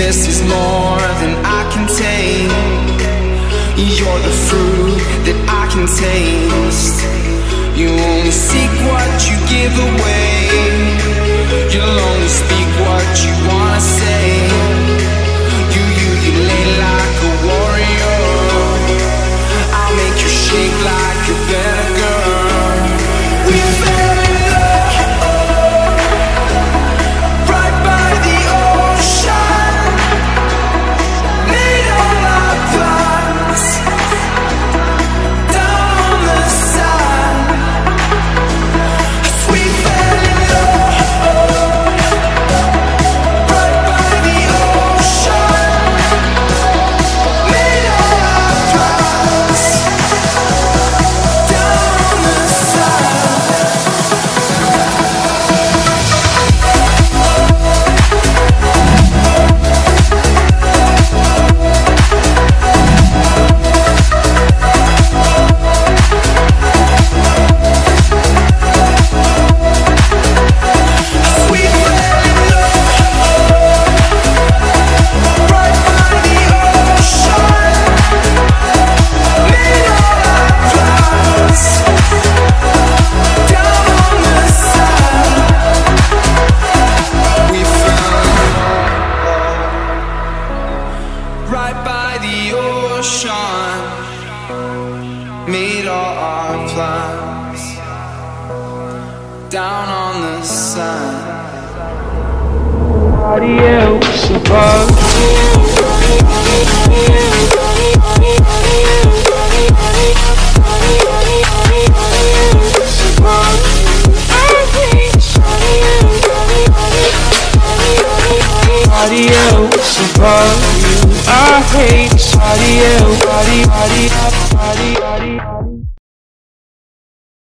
This is more than I can take. You're the fruit that I can taste. You only seek what you give away. You'll only speak what you wanna say. You lay like a warrior. I'll make you shake like a better girl. We fell in love right by the ocean. Made all our plans down on the sand. We fell in love right by the ocean. Made all our plans down on the sand. We fell in love right by the ocean. Made all our plans down on the sand. We fell right by the ocean. Made all our plans down on the sand. Nobody else above you. Nobody else above you. I hate somebody else.